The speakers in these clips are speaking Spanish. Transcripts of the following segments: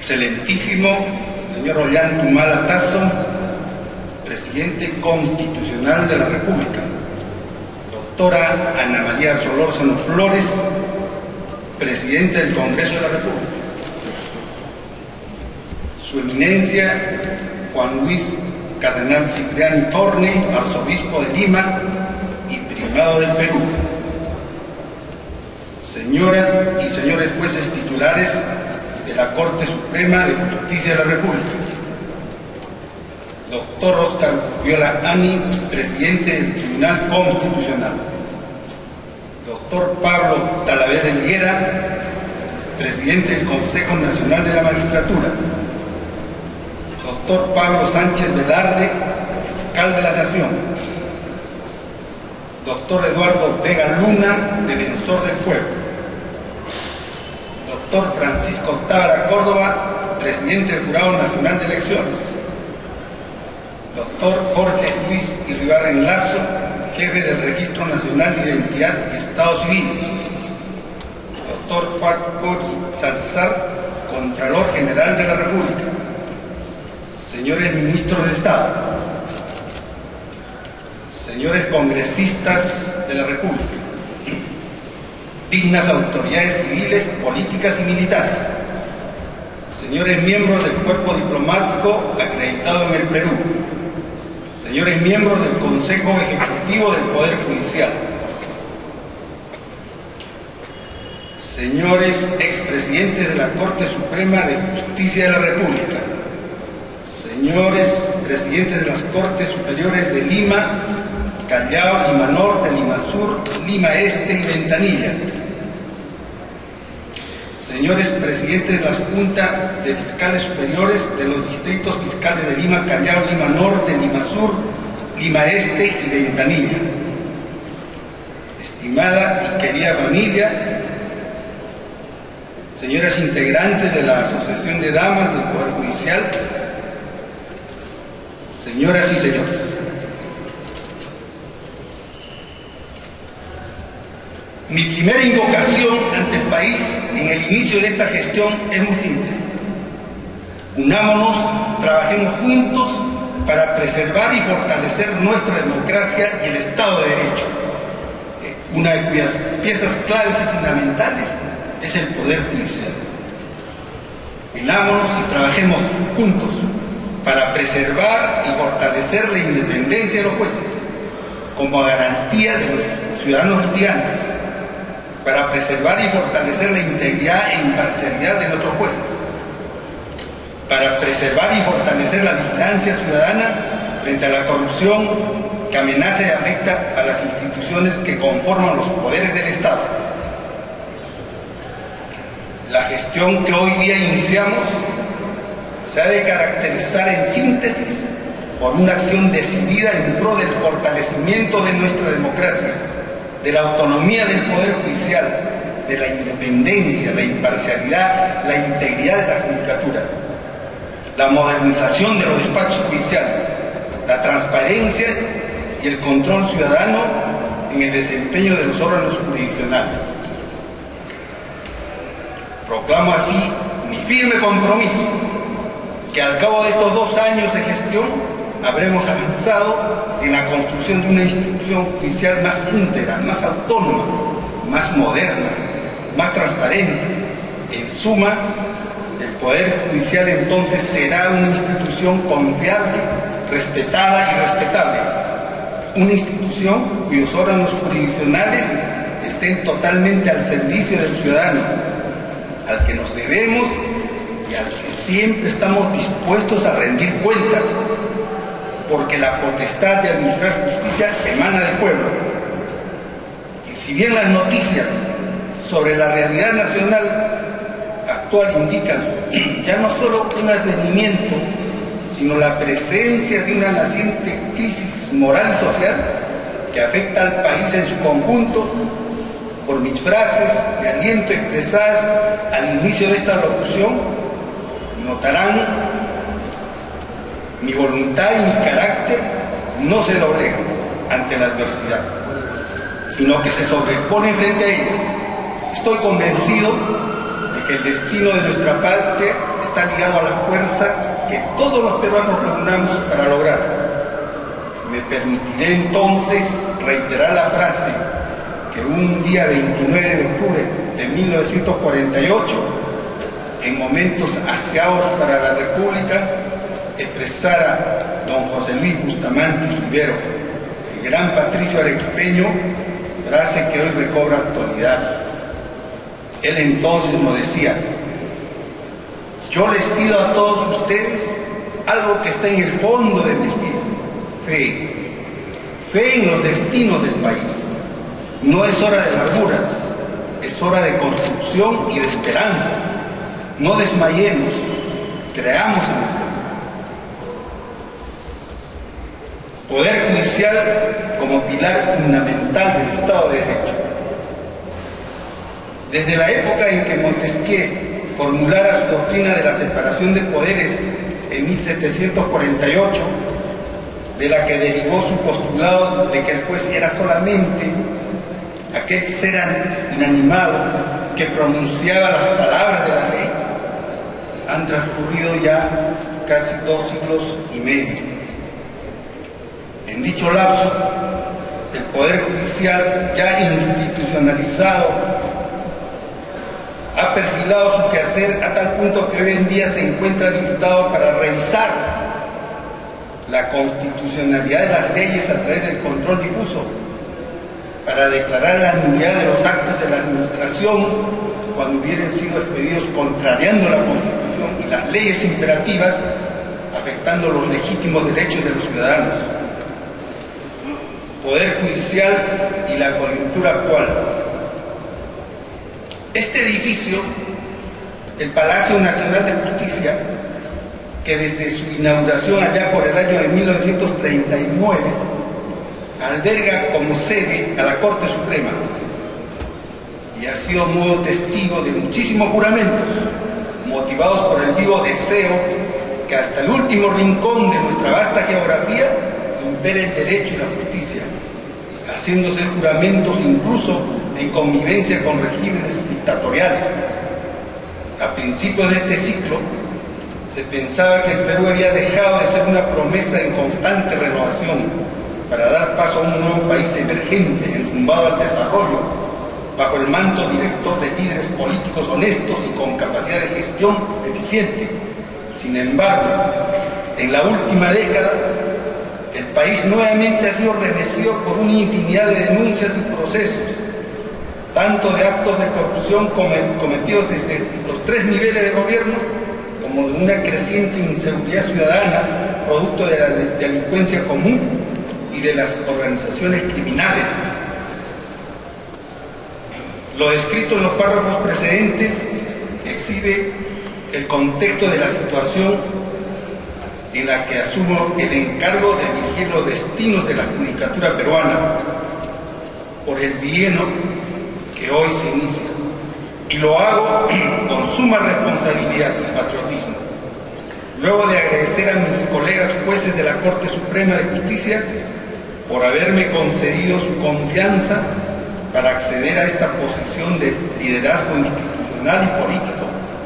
Excelentísimo señor Ollantaytamala Tasso, Presidente Constitucional de la República, doctora Ana María Solórzano Flores, Presidente del Congreso de la República, Su Eminencia Juan Luis Cardenal Cipriani Torne, Arzobispo de Lima y Primado del Perú, señoras y señores jueces titulares de la Corte Suprema de Justicia de la República, doctor Oscar Viola Ani, Presidente del Tribunal Constitucional, doctor Pablo Talavera Helguera, Presidente del Consejo Nacional de la Magistratura, doctor Pablo Sánchez Velarde, Fiscal de la Nación, doctor Eduardo Vega Luna, Defensor del Pueblo, doctor Francisco Tábara Córdoba, Presidente del Jurado Nacional de Elecciones, doctor Jorge Luis Irribarren Lazo, Jefe del Registro Nacional de Identidad y Estado Civil, doctor Facundo Salazar, Contralor General de la República, señores ministros de Estado, señores congresistas de la República, dignas autoridades civiles, políticas y militares, señores miembros del cuerpo diplomático acreditado en el Perú, señores miembros del Consejo Ejecutivo del Poder Judicial, señores expresidentes de la Corte Suprema de Justicia de la República, señores presidentes de las Cortes Superiores de Lima, Callao, Lima Norte, Lima Sur, Lima Este y Ventanilla, señores presidentes de la Junta de Fiscales Superiores de los distritos fiscales de Lima, Callao, Lima Norte, Lima Sur, Lima Este y Ventanilla, estimada y querida familia, señoras integrantes de la Asociación de Damas del Poder Judicial, señoras y señores, mi primera invocación ante el país en el inicio de esta gestión es muy simple. Unámonos, trabajemos juntos para preservar y fortalecer nuestra democracia y el Estado de Derecho, una de cuyas piezas claves y fundamentales es el Poder Judicial. Unámonos y trabajemos juntos para preservar y fortalecer la independencia de los jueces como garantía de los ciudadanos bolivianos, para preservar y fortalecer la integridad e imparcialidad de nuestros jueces, para preservar y fortalecer la vigilancia ciudadana frente a la corrupción que amenaza y afecta a las instituciones que conforman los poderes del Estado. La gestión que hoy día iniciamos se ha de caracterizar en síntesis por una acción decidida en pro del fortalecimiento de nuestra democracia, de la autonomía del Poder Judicial, de la independencia, la imparcialidad, la integridad de la judicatura, la modernización de los despachos judiciales, la transparencia y el control ciudadano en el desempeño de los órganos jurisdiccionales. Proclamo así mi firme compromiso que al cabo de estos 2 años de gestión habremos avanzado en la construcción de una institución judicial más íntegra, más autónoma, más moderna, más transparente. En suma, el Poder Judicial entonces será una institución confiable, respetada y respetable, una institución cuyos órganos jurisdiccionales estén totalmente al servicio del ciudadano, al que nos debemos y al que siempre estamos dispuestos a rendir cuentas, porque la potestad de administrar justicia emana del pueblo. Y si bien las noticias sobre la realidad nacional actual indican ya no solo un advenimiento, sino la presencia de una naciente crisis moral y social que afecta al país en su conjunto, por mis frases de aliento expresadas al inicio de esta locución, notarán mi voluntad y mi carácter no se doblegan ante la adversidad, sino que se sobreponen frente a ella. Estoy convencido de que el destino de nuestra patria está ligado a la fuerza que todos los peruanos reunamos para lograr. Me permitiré entonces reiterar la frase que un día 29 de octubre de 1948, en momentos aseados para la República, expresara don José Luis Bustamante Rivero, el gran patricio arequipeño, frase que hoy recobra actualidad. Él entonces nos decía: yo les pido a todos ustedes algo que está en el fondo de mi espíritu: fe en los destinos del país. No es hora de amarguras, es hora de construcción y de esperanzas. No desmayemos, creamos en el Poder Judicial como pilar fundamental del Estado de Derecho. Desde la época en que Montesquieu formulara su doctrina de la separación de poderes en 1748, de la que derivó su postulado de que el juez era solamente aquel ser inanimado que pronunciaba las palabras de la ley, han transcurrido ya casi 2 siglos y medio. En dicho lapso, el Poder Judicial, ya institucionalizado, ha perfilado su quehacer a tal punto que hoy en día se encuentra habilitado para revisar la constitucionalidad de las leyes a través del control difuso, para declarar la nulidad de los actos de la administración cuando hubieran sido expedidos contrariando la Constitución y las leyes imperativas, afectando los legítimos derechos de los ciudadanos. Poder Judicial y la coyuntura actual. Este edificio, el Palacio Nacional de Justicia, que desde su inauguración allá por el año de 1939, alberga como sede a la Corte Suprema y ha sido modo testigo de muchísimos juramentos, motivados por el vivo deseo que hasta el último rincón de nuestra vasta geografía impere el derecho y la justicia, haciéndose juramentos incluso en convivencia con regímenes dictatoriales. A principios de este ciclo, se pensaba que el Perú había dejado de ser una promesa en constante renovación para dar paso a un nuevo país emergente, enrumbado al desarrollo, bajo el manto director de líderes políticos honestos y con capacidad de gestión eficiente. Sin embargo, en la última década, el país nuevamente ha sido remecido por una infinidad de denuncias y procesos, tanto de actos de corrupción cometidos desde los 3 niveles de gobierno, como de una creciente inseguridad ciudadana, producto de la delincuencia común y de las organizaciones criminales. Lo descrito en los párrafos precedentes exhibe el contexto de la situación en la que asumo el encargo de dirigir los destinos de la judicatura peruana por el bienio que hoy se inicia, y lo hago con suma responsabilidad y patriotismo. Luego de agradecer a mis colegas jueces de la Corte Suprema de Justicia por haberme concedido su confianza para acceder a esta posición de liderazgo institucional y político,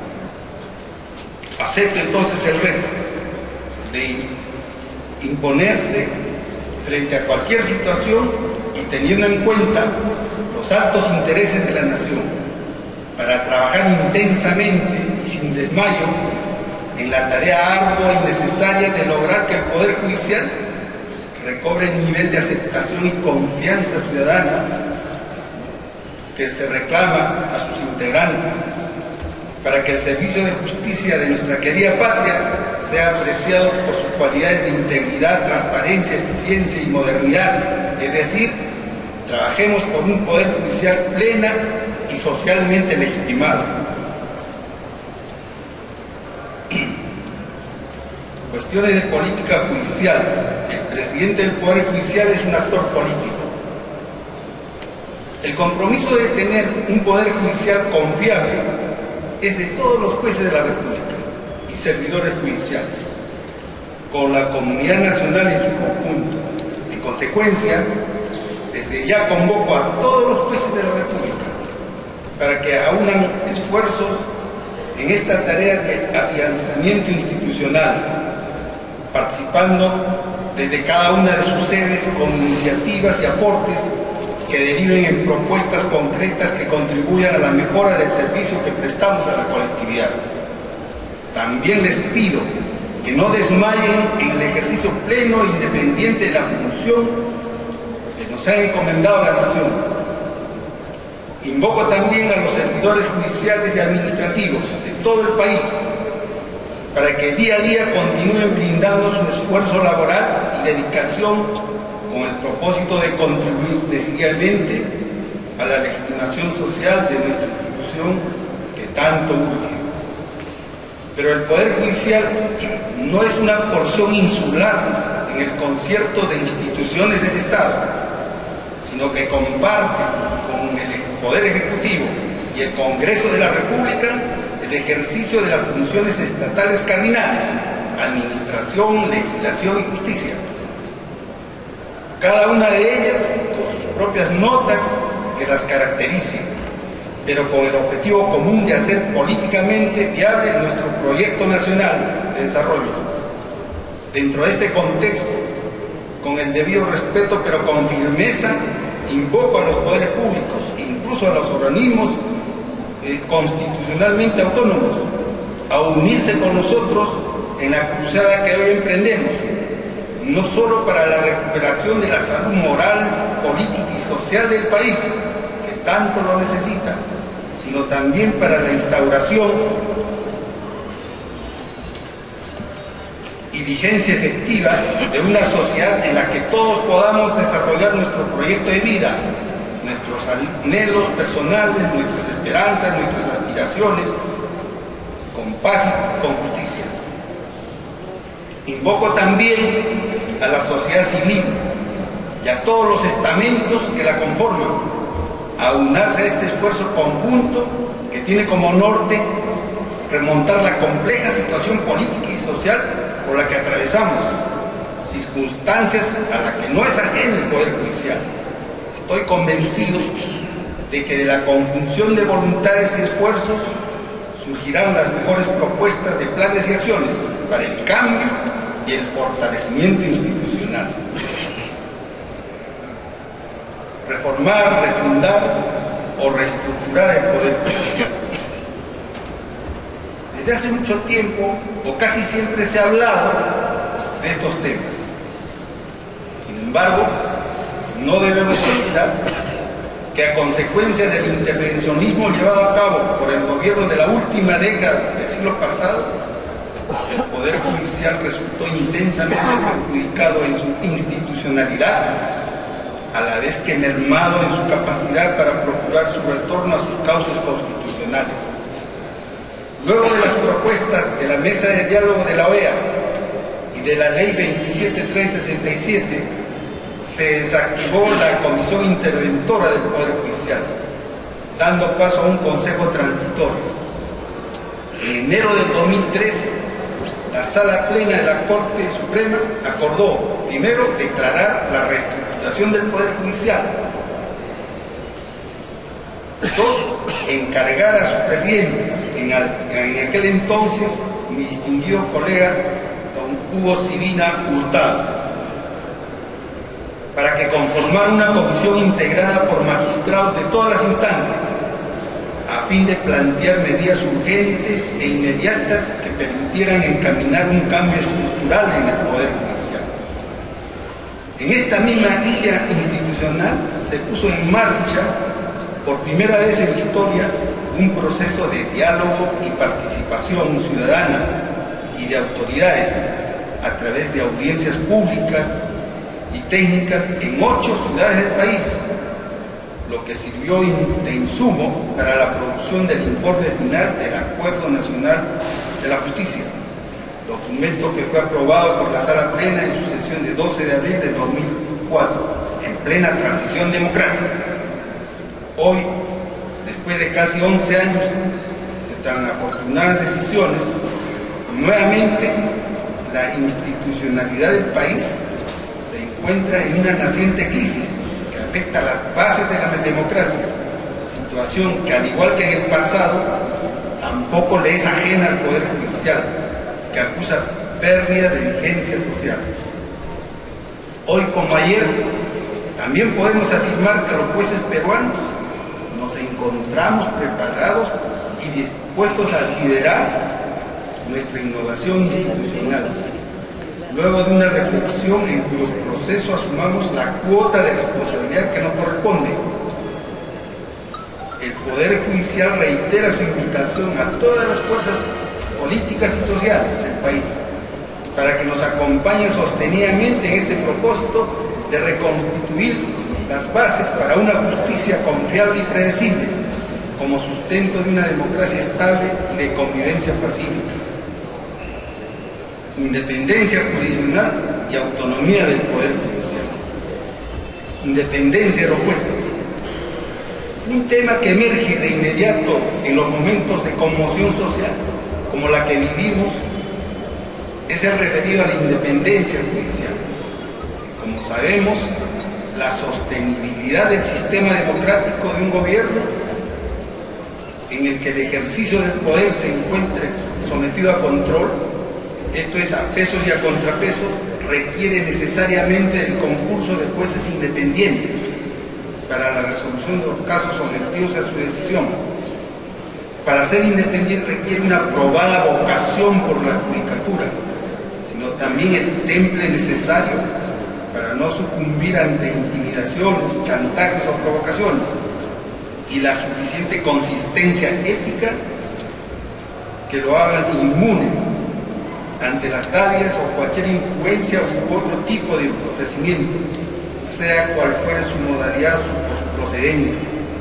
acepto entonces el reto de imponerse frente a cualquier situación y teniendo en cuenta los altos intereses de la nación, para trabajar intensamente y sin desmayo en la tarea ardua y necesaria de lograr que el Poder Judicial recobre el nivel de aceptación y confianza ciudadana que se reclama a sus integrantes, para que el servicio de justicia de nuestra querida patria sea apreciado por sus cualidades de integridad, transparencia, eficiencia y modernidad. Es decir, trabajemos por un Poder Judicial plena y socialmente legitimado. Cuestiones de política judicial. El presidente del Poder Judicial es un actor político. El compromiso de tener un Poder Judicial confiable es de todos los jueces de la República y servidores judiciales, con la comunidad nacional en su conjunto. En consecuencia, desde ya convoco a todos los jueces de la República para que aunan esfuerzos en esta tarea de afianzamiento institucional, participando desde cada una de sus sedes con iniciativas y aportes que deriven en propuestas concretas que contribuyan a la mejora del servicio que prestamos a la colectividad. También les pido que no desmayen en el ejercicio pleno e independiente de la función que nos ha encomendado la nación. Invoco también a los servidores judiciales y administrativos de todo el país para que día a día continúen brindando su esfuerzo laboral y dedicación con el propósito de contribuir decididamente a la legitimación social de nuestra institución que tanto urge. Pero el Poder Judicial no es una porción insular en el concierto de instituciones del Estado, sino que comparte con el Poder Ejecutivo y el Congreso de la República el ejercicio de las funciones estatales cardinales: administración, legislación y justicia. Cada una de ellas con sus propias notas que las caractericen, pero con el objetivo común de hacer políticamente viable nuestro proyecto nacional de desarrollo. Dentro de este contexto, con el debido respeto pero con firmeza, invoco a los poderes públicos, incluso a los organismos constitucionalmente autónomos, a unirse con nosotros en la cruzada que hoy emprendemos, no solo para la recuperación de la salud moral, política y social del país, que tanto lo necesita, sino también para la instauración y vigencia efectiva de una sociedad en la que todos podamos desarrollar nuestro proyecto de vida, nuestros anhelos personales, nuestras esperanzas, nuestras aspiraciones, con paz y con justicia. Invoco también a la sociedad civil y a todos los estamentos que la conforman a unirse a este esfuerzo conjunto que tiene como norte remontar la compleja situación política y social por la que atravesamos, circunstancias a las que no es ajeno el Poder Judicial. Estoy convencido de que de la conjunción de voluntades y esfuerzos surgirán las mejores propuestas de planes y acciones para el cambio y el fortalecimiento institucional. Reformar, refundar o reestructurar el Poder Judicial. Desde hace mucho tiempo, o casi siempre, se ha hablado de estos temas. Sin embargo, no debemos olvidar que a consecuencia del intervencionismo llevado a cabo por el gobierno de la última década del siglo pasado, el Poder Judicial resultó intensamente perjudicado en su institucionalidad, a la vez que mermado en su capacidad para procurar su retorno a sus causas constitucionales. Luego de las propuestas de la Mesa de Diálogo de la OEA y de la Ley 27367, se desactivó la Comisión Interventora del Poder Judicial, dando paso a un Consejo Transitorio. En enero del 2003, la Sala Plena de la Corte Suprema acordó, primero, declarar la reestructuración del Poder Judicial. Dos, encargar a su presidente, en aquel entonces mi distinguido colega don Hugo Sirina Hurtado, para que conformara una comisión integrada por magistrados de todas las instancias, a fin de plantear medidas urgentes e inmediatas que permitieran encaminar un cambio estructural en el Poder Judicial. En esta misma línea institucional se puso en marcha, por primera vez en la historia, un proceso de diálogo y participación ciudadana y de autoridades a través de audiencias públicas y técnicas en 8 ciudades del país, lo que sirvió de insumo para la producción del informe final del Acuerdo Nacional de la Justicia, documento que fue aprobado por la Sala Plena en su sesión de 12 de abril de 2004, en plena transición democrática. Hoy, después de casi 11 años de tan afortunadas decisiones, nuevamente la institucionalidad del país se encuentra en una naciente crisis que afecta a las bases de la democracia, situación que, al igual que en el pasado, tampoco le es ajena al Poder Judicial, que acusa pérdida de vigencia social. Hoy como ayer, también podemos afirmar que los jueces peruanos nos encontramos preparados y dispuestos a liderar nuestra innovación institucional, luego de una reflexión en cuyo proceso asumamos la cuota de responsabilidad que nos corresponde. El Poder Judicial reitera su invitación a todas las fuerzas políticas y sociales del país para que nos acompañen sostenidamente en este propósito de reconstituir las bases para una justicia confiable y predecible como sustento de una democracia estable y de convivencia pacífica. Independencia jurisdiccional y autonomía del Poder Judicial. Independencia de los jueces. Un tema que emerge de inmediato en los momentos de conmoción social, como la que vivimos, es el referido a la independencia judicial. Como sabemos, la sostenibilidad del sistema democrático de un gobierno en el que el ejercicio del poder se encuentre sometido a control, esto es, a pesos y a contrapesos, requiere necesariamente del concurso de jueces independientes para la resolución de los casos sometidos a su decisión. Para ser independiente requiere una probada vocación por la judicatura, sino también el temple necesario para no sucumbir ante intimidaciones, chantajes o provocaciones, y la suficiente consistencia ética que lo hagan inmune ante las dádivas o cualquier influencia u otro tipo de ofrecimiento, sea cual fuere su modalidad o su procedencia.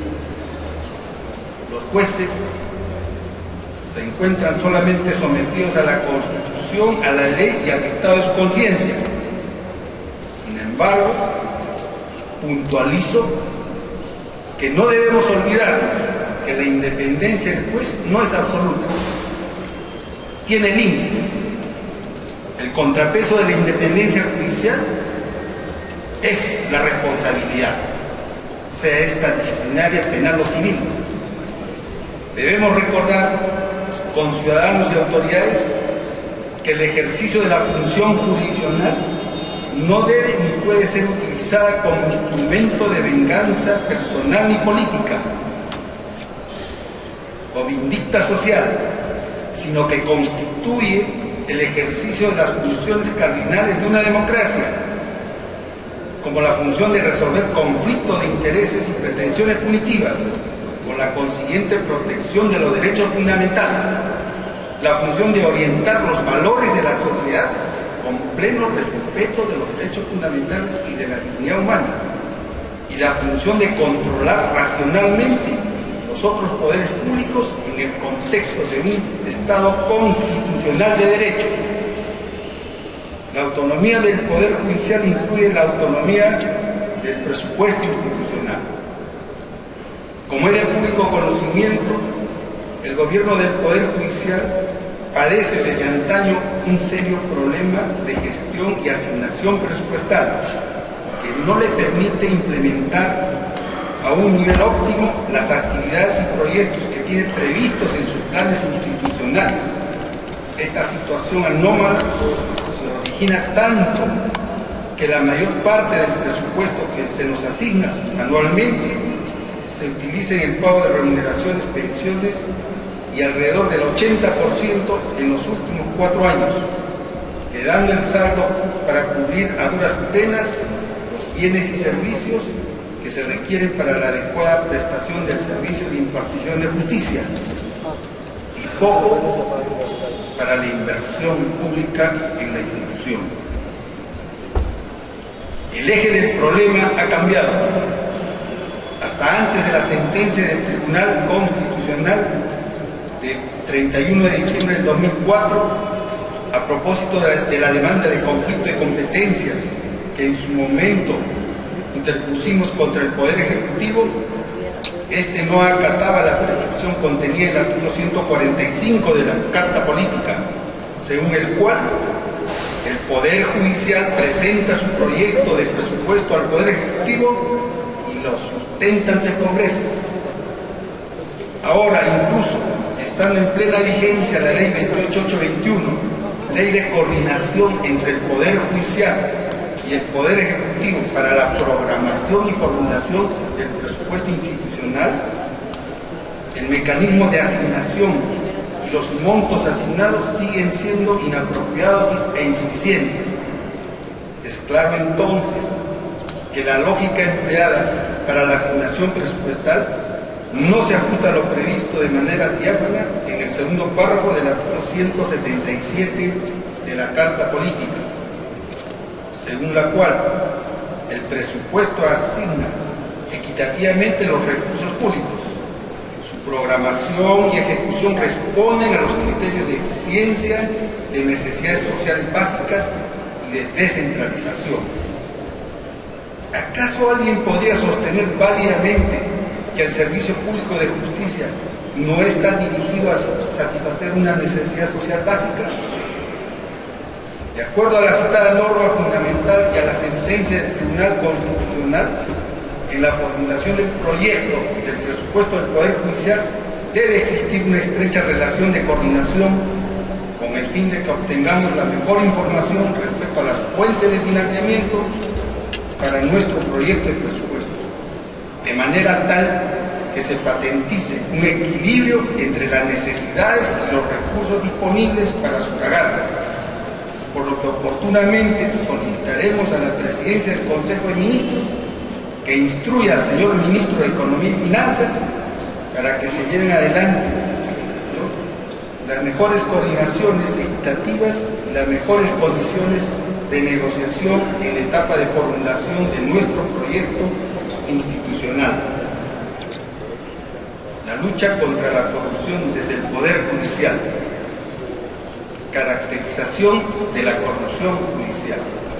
Los jueces se encuentran solamente sometidos a la Constitución, a la ley y al dictado de su conciencia. Sin embargo, puntualizo que no debemos olvidar que la independencia del juez no es absoluta, tiene límites. El contrapeso de la independencia judicial es la responsabilidad, sea esta disciplinaria, penal o civil. Debemos recordar, con ciudadanos y autoridades, que el ejercicio de la función jurisdiccional no debe ni puede ser utilizada como instrumento de venganza personal ni política o vindicta social, sino que constituye el ejercicio de las funciones cardinales de una democracia, como la función de resolver conflictos de intereses y pretensiones punitivas, con la consiguiente protección de los derechos fundamentales, la función de orientar los valores de la sociedad con pleno respeto de los derechos fundamentales y de la dignidad humana, y la función de controlar racionalmente los otros poderes públicos en el contexto de un Estado constitucional de derecho. La autonomía del Poder Judicial incluye la autonomía del presupuesto institucional. Como es de público conocimiento, el gobierno del Poder Judicial padece desde antaño un serio problema de gestión y asignación presupuestal que no le permite implementar a un nivel óptimo las actividades y proyectos que tiene previstos en sus planes institucionales. Esta situación anómala se origina tanto que la mayor parte del presupuesto que se nos asigna anualmente se utiliza en el pago de remuneraciones, pensiones y alrededor del 80% en los últimos 4 años, quedando el saldo para cubrir a duras penas los bienes y servicios que se requieren para la adecuada prestación del servicio de impartición de justicia y poco para la inversión pública en la institución. El eje del problema ha cambiado. Hasta antes de la sentencia del Tribunal Constitucional del 31 de diciembre del 2004, a propósito de la demanda de conflicto de competencia que en su momento interpusimos contra el Poder Ejecutivo, este no acataba la prescripción contenida en el artículo 145 de la Carta Política, según el cual el Poder Judicial presenta su proyecto de presupuesto al Poder Ejecutivo y lo sustenta ante el Congreso. Ahora incluso estando en plena vigencia la Ley 28821, Ley de coordinación entre el Poder Judicial y el Poder Ejecutivo para la programación y formulación del presupuesto institucional, el mecanismo de asignación y los montos asignados siguen siendo inapropiados e insuficientes. Es claro entonces que la lógica empleada para la asignación presupuestal no se ajusta a lo previsto de manera diáfana en el segundo párrafo del artículo 177 de la Carta Política, según la cual el presupuesto asigna equitativamente los recursos públicos. Su programación y ejecución responden a los criterios de eficiencia, de necesidades sociales básicas y de descentralización. ¿Acaso alguien podría sostener válidamente que el servicio público de justicia no está dirigido a satisfacer una necesidad social básica? De acuerdo a la citada norma fundamental y a la sentencia del Tribunal Constitucional, en la formulación del proyecto del presupuesto del Poder Judicial debe existir una estrecha relación de coordinación con el fin de que obtengamos la mejor información respecto a las fuentes de financiamiento para nuestro proyecto de presupuesto, de manera tal que se patentice un equilibrio entre las necesidades y los recursos disponibles para sufragarlas, por lo que oportunamente solicitaremos a la Presidencia del Consejo de Ministros que instruya al señor Ministro de Economía y Finanzas para que se lleven adelante las mejores coordinaciones equitativas y las mejores condiciones de negociación en la etapa de formulación de nuestro proyecto institucional. La lucha contra la corrupción desde el Poder Judicial. Caracterización de la corrupción judicial.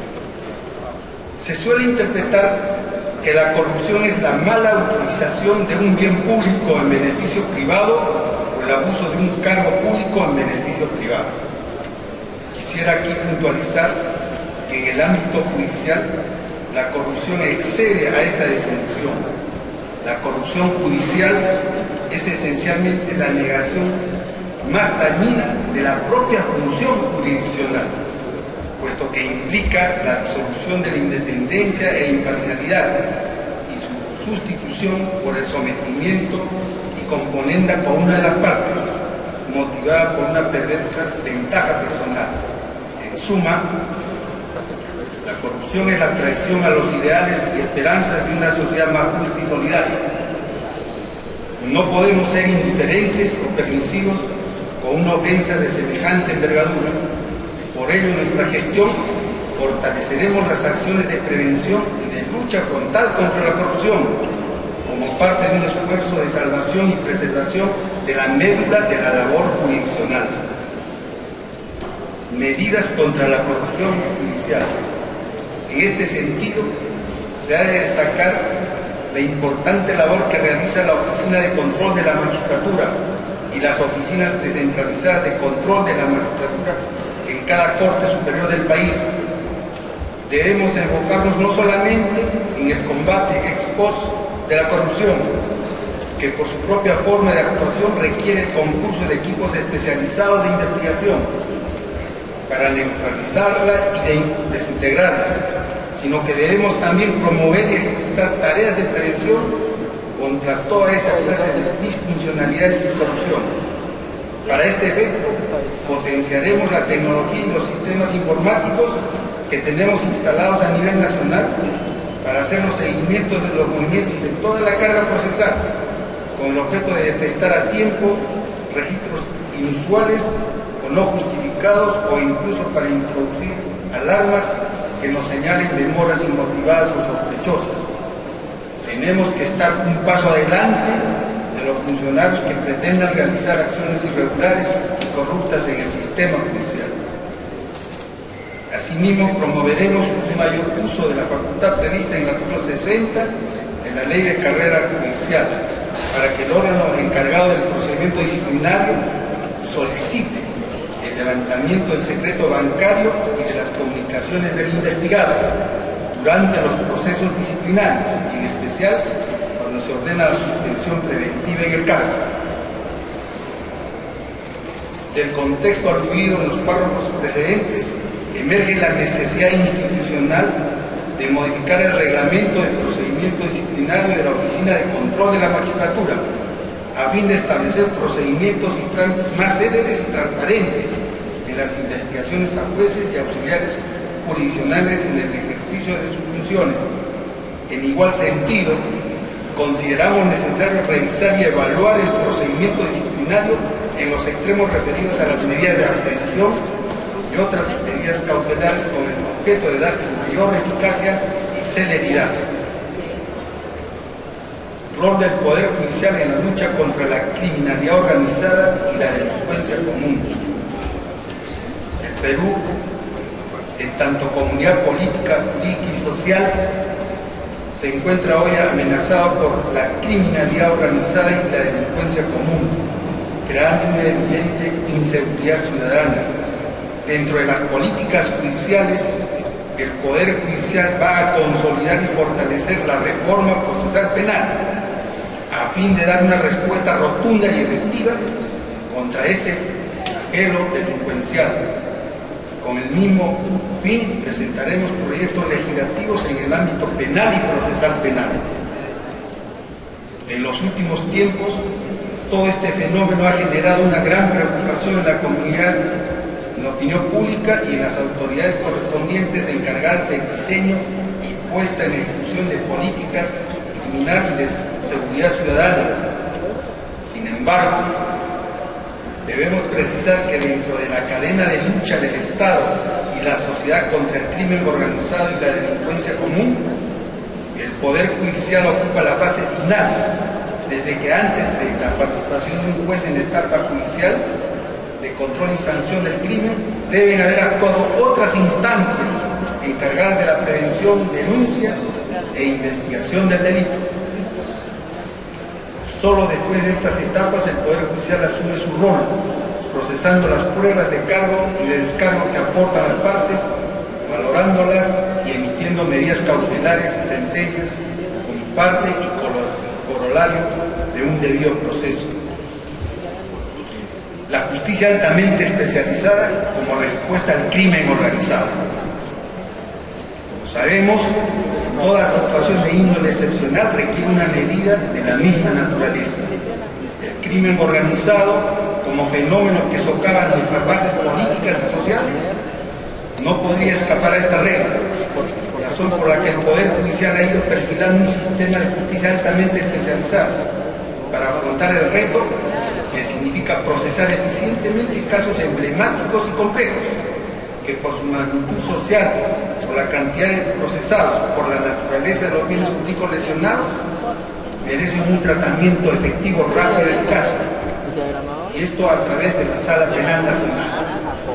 Se suele interpretar que la corrupción es la mala utilización de un bien público en beneficio privado o el abuso de un cargo público en beneficio privado. Quisiera aquí puntualizar que en el ámbito judicial la corrupción excede a esta definición. La corrupción judicial es esencialmente la negación más dañina de la propia función jurisdiccional, puesto que implica la disolución de la independencia e imparcialidad y su sustitución por el sometimiento y componenda por una de las partes, motivada por una perversa ventaja personal. En suma, la corrupción es la traición a los ideales y esperanzas de una sociedad más justa y solidaria. No podemos ser indiferentes o permisivos con una ofensa de semejante envergadura. Por ello, en nuestra gestión fortaleceremos las acciones de prevención y de lucha frontal contra la corrupción, como parte de un esfuerzo de salvación y preservación de la médula de la labor jurisdiccional. Medidas contra la corrupción judicial. En este sentido, se ha de destacar la importante labor que realiza la Oficina de Control de la Magistratura y las oficinas descentralizadas de control de la magistratura en cada Corte Superior del país. Debemos enfocarnos no solamente en el combate ex post de la corrupción, que por su propia forma de actuación requiere el concurso de equipos especializados de investigación para neutralizarla y desintegrarla, sino que debemos también promover y ejecutar tareas de prevención contra toda esa clase de disfuncionalidades y corrupción. Para este efecto, potenciaremos la tecnología y los sistemas informáticos que tenemos instalados a nivel nacional para hacer los seguimientos de los movimientos de toda la carga procesal, con el objeto de detectar a tiempo registros inusuales o no justificados, o incluso para introducir alarmas que nos señalen demoras inmotivadas o sospechosas. Tenemos que estar un paso adelante de los funcionarios que pretendan realizar acciones irregulares y corruptas en el sistema judicial. Asimismo, promoveremos un mayor uso de la facultad prevista en el artículo 60 de la Ley de Carrera Judicial, para que el órgano encargado del procedimiento disciplinario solicite el levantamiento del secreto bancario y de las comunicaciones del investigado durante los procesos disciplinarios, y en especial cuando se ordena la suspensión preventiva en el cargo. Del contexto aludido en los párrafos precedentes, emerge la necesidad institucional de modificar el reglamento de procedimiento disciplinario de la Oficina de Control de la Magistratura, a fin de establecer procedimientos y trámites más céleres y transparentes en las investigaciones a jueces y auxiliares jurisdiccionales en el ejercicio de sus funciones. En igual sentido, consideramos necesario revisar y evaluar el procedimiento disciplinario en los extremos referidos a las medidas de aprehensión y otras medidas cautelares con el objeto de darles mayor eficacia y celeridad. Rol del Poder Judicial en la lucha contra la criminalidad organizada y la delincuencia común. El Perú, en tanto comunidad política, jurídica y social, se encuentra hoy amenazado por la criminalidad organizada y la delincuencia común, creando una evidente inseguridad ciudadana. Dentro de las políticas judiciales, el Poder Judicial va a consolidar y fortalecer la reforma procesal penal, a fin de dar una respuesta rotunda y efectiva contra este flagelo delincuencial. Con el mismo fin, presentaremos proyectos legislativos en el ámbito penal y procesal penal. En los últimos tiempos, todo este fenómeno ha generado una gran preocupación en la comunidad, en la opinión pública y en las autoridades correspondientes encargadas del diseño y puesta en ejecución de políticas criminal y de seguridad ciudadana. Sin embargo, debemos precisar que dentro de la cadena de lucha del Estado y la sociedad contra el crimen organizado y la delincuencia común, el Poder Judicial ocupa la fase final, desde que antes de la participación de un juez en etapa judicial de control y sanción del crimen, deben haber actuado otras instancias encargadas de la prevención, denuncia e investigación del delito. Solo después de estas etapas el Poder Judicial asume su rol, procesando las pruebas de cargo y de descargo que aportan las partes, valorándolas y emitiendo medidas cautelares y sentencias como parte y corolario de un debido proceso. La justicia altamente especializada como respuesta al crimen organizado. Como sabemos, toda situación de índole excepcional requiere una medida de la misma naturaleza. El crimen organizado, como fenómeno que socava nuestras bases políticas y sociales, no podría escapar a esta regla, razón por la que el Poder Judicial ha ido perfilando un sistema de justicia altamente especializado para afrontar el reto que significa procesar eficientemente casos emblemáticos y complejos, que por su magnitud social, por la cantidad de procesados, por la naturaleza de los bienes públicos lesionados, merecen un tratamiento efectivo, rápido y eficaz. Y esto a través de la Sala Penal Nacional.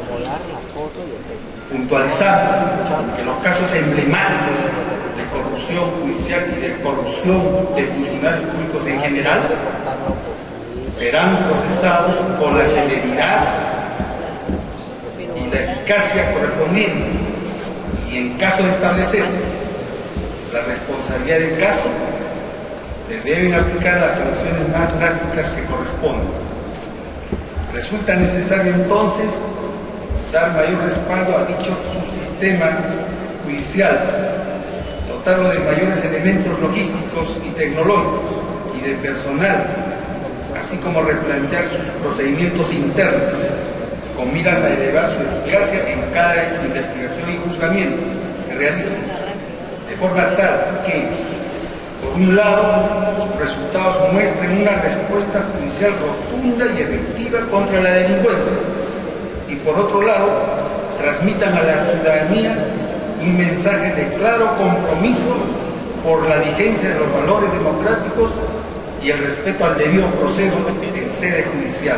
Puntualizamos que los casos emblemáticos de corrupción judicial y de corrupción de funcionarios públicos en general serán procesados con la celeridad y la eficacia correspondiente, y en caso de establecerse la responsabilidad del caso, se deben aplicar las sanciones más drásticas que correspondan. Resulta necesario entonces dar mayor respaldo a dicho subsistema judicial, dotarlo de mayores elementos logísticos y tecnológicos y de personal, así como replantear sus procedimientos internos, con miras a elevar su eficacia en cada investigación y juzgamiento que realice, de forma tal que, por un lado, sus resultados muestren una respuesta judicial rotunda y efectiva contra la delincuencia, y por otro lado, transmitan a la ciudadanía un mensaje de claro compromiso por la vigencia de los valores democráticos y el respeto al debido proceso en sede judicial.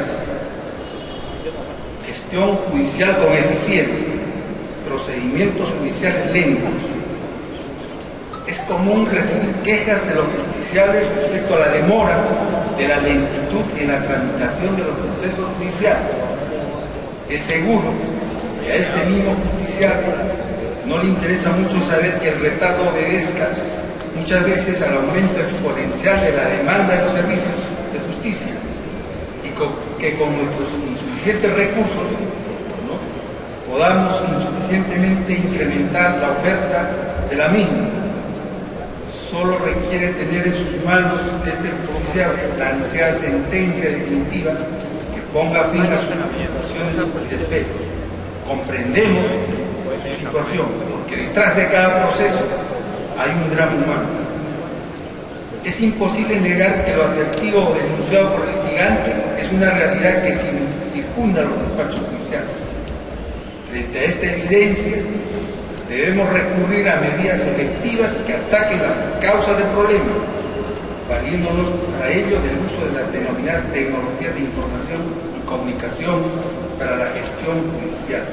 Gestión judicial con eficiencia, procedimientos judiciales lentos. Es común recibir quejas de los justiciables respecto a la demora de la lentitud en la tramitación de los procesos judiciales. Es seguro que a este mismo justiciable no le interesa mucho saber que el retardo obedezca muchas veces al aumento exponencial de la demanda de los servicios de justicia y que con nuestros insuficientes suficientes recursos, ¿no?, podamos insuficientemente incrementar la oferta de la misma. Solo requiere tener en sus manos este pronunciable la ansiada sentencia definitiva que ponga fin a sus preocupaciones y despechos. Comprendemos su situación, porque detrás de cada proceso hay un drama humano. Es imposible negar que lo advertido o denunciado por el litigante es una realidad que circunda los despachos judiciales. Frente a esta evidencia, debemos recurrir a medidas efectivas que ataquen las causas del problema, valiéndonos para ello del uso de las denominadas tecnologías de información y comunicación para la gestión judicial.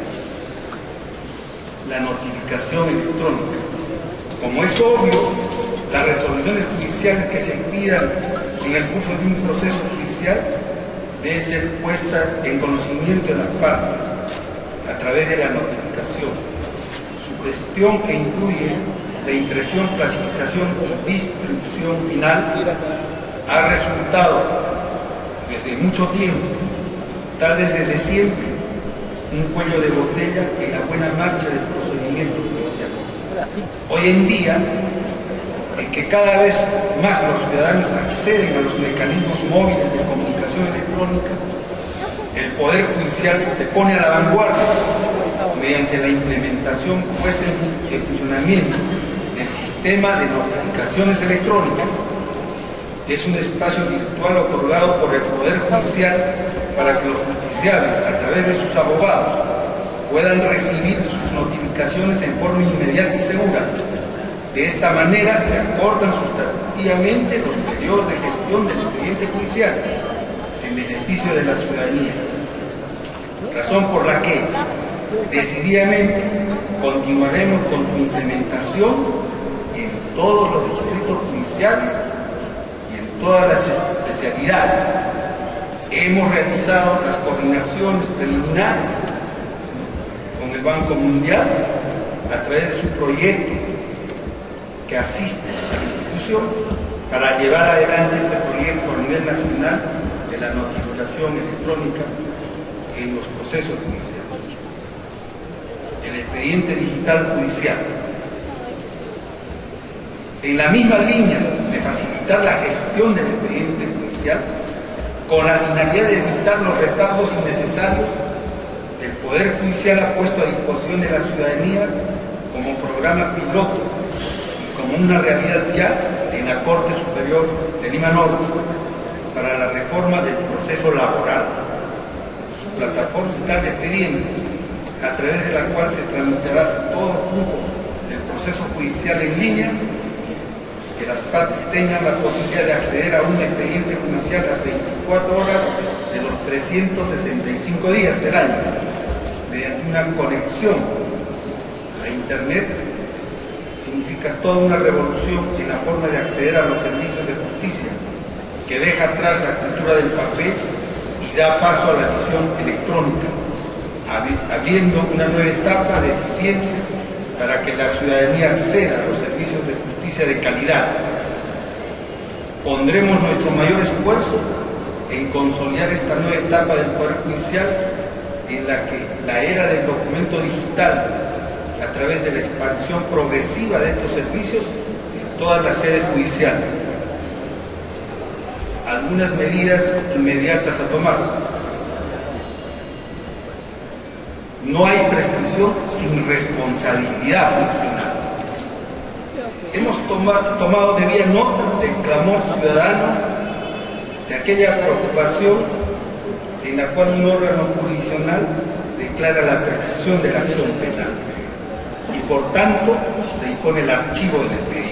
La notificación electrónica. Como es obvio, las resoluciones judiciales que se pidan en el curso de un proceso judicial deben ser puestas en conocimiento de las partes a través de la notificación. Su gestión, que incluye la impresión, clasificación y distribución final, ha resultado desde mucho tiempo, tal vez desde siempre, un cuello de botella en la buena marcha del procedimiento judicial. Hoy en día, en que cada vez más los ciudadanos acceden a los mecanismos móviles de comunicación electrónica, el Poder Judicial se pone a la vanguardia mediante la implementación puesta en funcionamiento del sistema de notificaciones electrónicas, que es un espacio virtual otorgado por el Poder Judicial para que los justiciables, a través de sus abogados, puedan recibir sus notificaciones en forma inmediata y segura. De esta manera se acortan sustantivamente los periodos de gestión del expediente judicial en beneficio de la ciudadanía, razón por la que decididamente continuaremos con su implementación en todos los distritos judiciales y en todas las especialidades. Hemos realizado las coordinaciones preliminares con el Banco Mundial a través de su proyecto que asiste a la institución para llevar adelante este proyecto a nivel nacional de la notificación electrónica en los procesos judiciales. El expediente digital judicial. En la misma línea de facilitar la gestión del expediente judicial, con la finalidad de evitar los retardos innecesarios, el Poder Judicial ha puesto a disposición de la ciudadanía como programa piloto como una realidad ya en la Corte Superior de Lima Norte para la reforma del proceso laboral. Su plataforma digital de expedientes, a través de la cual se tramitará todo el flujo del proceso judicial en línea, que las partes tengan la posibilidad de acceder a un expediente judicial las 24 horas de los 365 días del año, mediante una conexión a Internet. Significa toda una revolución en la forma de acceder a los servicios de justicia, que deja atrás la cultura del papel y da paso a la visión electrónica, abriendo una nueva etapa de eficiencia para que la ciudadanía acceda a los servicios de justicia de calidad. Pondremos nuestro mayor esfuerzo en consolidar esta nueva etapa del Poder Judicial, en la que la era del documento digital, a través de la expansión progresiva de estos servicios en todas las sedes judiciales. Algunas medidas inmediatas a tomar. No hay prescripción sin responsabilidad funcional. Hemos tomado debida nota del clamor ciudadano, de aquella preocupación en la cual un órgano jurisdiccional declara la prescripción de la acción penal y por tanto se impone el archivo del expediente.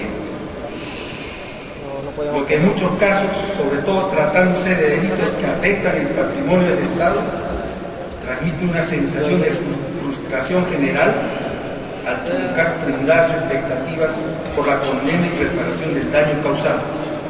Lo que en muchos casos, sobre todo tratándose de delitos que afectan el patrimonio del Estado, transmite una sensación de frustración general al truncar fundadas expectativas por la condena y reparación del daño causado.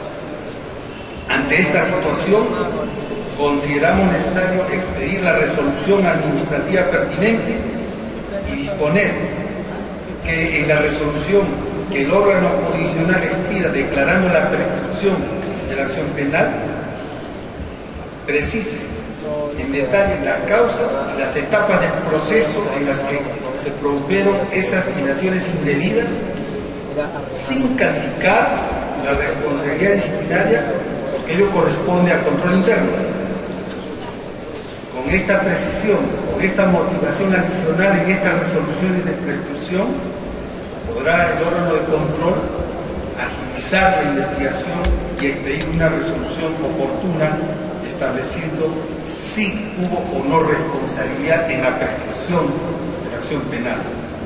Ante esta situación, consideramos necesario expedir la resolución administrativa pertinente y disponer que en la resolución que el órgano jurisdiccional expida declarando la prescripción de la acción penal, precise en detalle las causas y las etapas del proceso en las que se produjeron esas dilaciones indebidas, sin calificar la responsabilidad disciplinaria, porque ello corresponde al control interno. Con esta precisión, con esta motivación adicional en estas resoluciones de prescripción, podrá el órgano de control agilizar la investigación y expedir una resolución oportuna estableciendo si hubo o no responsabilidad en la prescripción de la acción penal.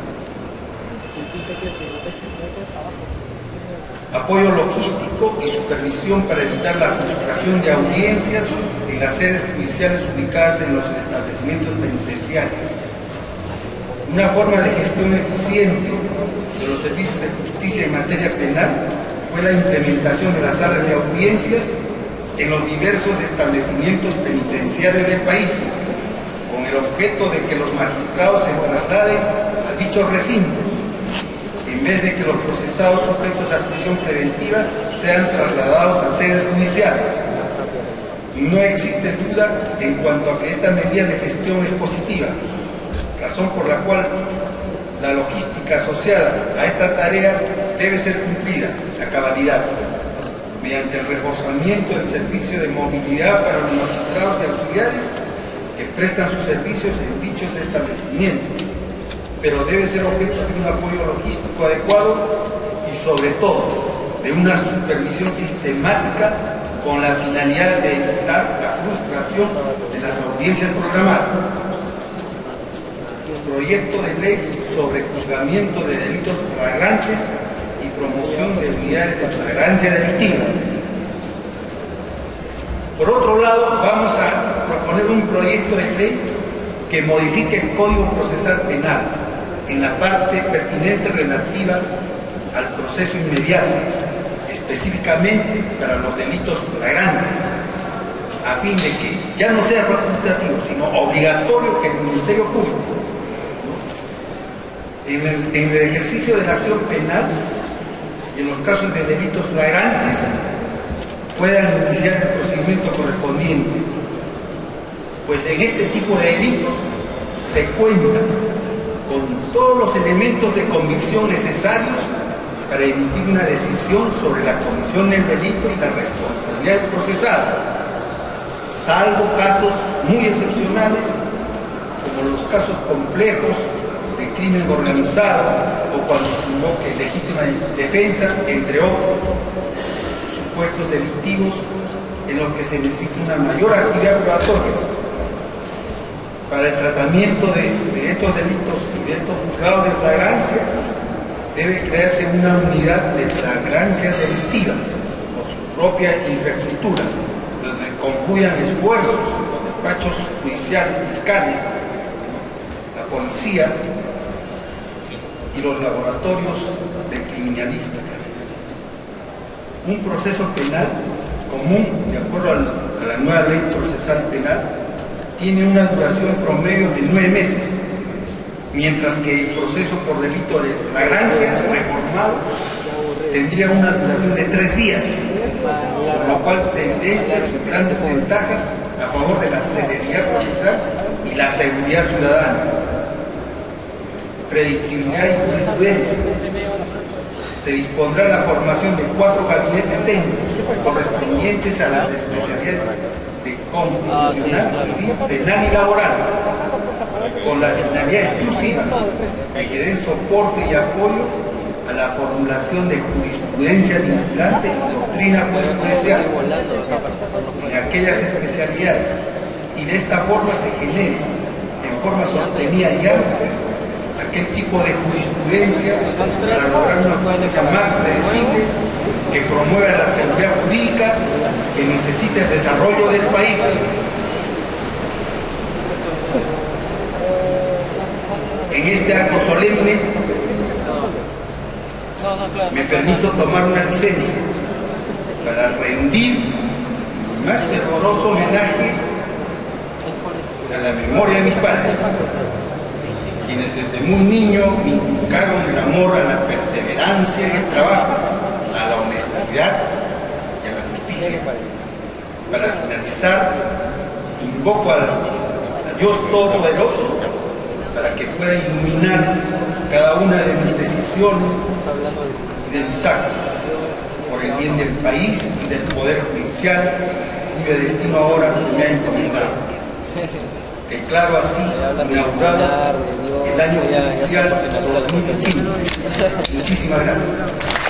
Apoyo logístico y supervisión para evitar la frustración de audiencias en las sedes judiciales ubicadas en los establecimientos penitenciarios. Una forma de gestión eficiente de los servicios de justicia en materia penal fue la implementación de las salas de audiencias en los diversos establecimientos penitenciarios del país, con el objeto de que los magistrados se trasladen a dichos recintos, en vez de que los procesados sujetos a prisión preventiva sean trasladados a sedes judiciales. No existe duda en cuanto a que esta medida de gestión es positiva, razón por la cual la logística asociada a esta tarea debe ser cumplida a cabalidad, mediante el reforzamiento del servicio de movilidad para los magistrados y auxiliares que prestan sus servicios en dichos establecimientos, pero debe ser objeto de un apoyo logístico adecuado y sobre todo de una supervisión sistemática con la finalidad de evitar la frustración de las audiencias programadas. Proyecto de ley sobre juzgamiento de delitos flagrantes y promoción de unidades de flagrancia delictiva. Por otro lado, vamos a proponer un proyecto de ley que modifique el Código Procesal Penal en la parte pertinente relativa al proceso inmediato, específicamente para los delitos flagrantes, a fin de que ya no sea facultativo, sino obligatorio que el Ministerio Público, en el ejercicio de la acción penal y en los casos de delitos flagrantes, puedan iniciar el procedimiento correspondiente, pues en este tipo de delitos se cuenta con todos los elementos de convicción necesarios para emitir una decisión sobre la comisión del delito y la responsabilidad del procesado, salvo casos muy excepcionales, como los casos complejos de crimen organizado o cuando se invoque legítima defensa, entre otros supuestos delictivos en los que se necesita una mayor actividad probatoria. Para el tratamiento de estos delitos y de estos juzgados de flagrancia debe crearse una unidad de flagrancia delictiva con su propia infraestructura, donde confluyan esfuerzos los despachos judiciales, fiscales, la policía y los laboratorios de criminalística. Un proceso penal común, de acuerdo a la nueva ley procesal penal, tiene una duración promedio de 9 meses, mientras que el proceso por delito de flagrancia reformado tendría una duración de 3 días, con lo cual se evidencia sus grandes ventajas a favor de la celeridad procesal y la seguridad ciudadana. Predictibilidad y jurisprudencia. Se dispondrá la formación de 4 gabinetes técnicos correspondientes a las especialidades de constitucional, civil, penal y laboral, con la finalidad exclusiva de que den soporte y apoyo a la formulación de jurisprudencia vinculante y doctrina jurisprudencial en aquellas especialidades, y de esta forma se genere en forma sostenida y amplia aquel tipo de jurisprudencia para lograr una justicia más predecible que promueva la seguridad jurídica que necesita el desarrollo del país. En este acto solemne me permito tomar una licencia para rendir el más fervoroso homenaje a la memoria de mis padres, quienes desde muy niño me inculcaron el amor a la perseverancia y el trabajo, a la honestidad y a la justicia. Para finalizar, Invoco al Dios Todopoderoso para que pueda iluminar cada una de mis decisiones y de mis actos, por el bien del país y del Poder Judicial, cuyo destino ahora se me ha encomendado. Declaro así inaugurado el año judicial 2015. Muchísimas gracias.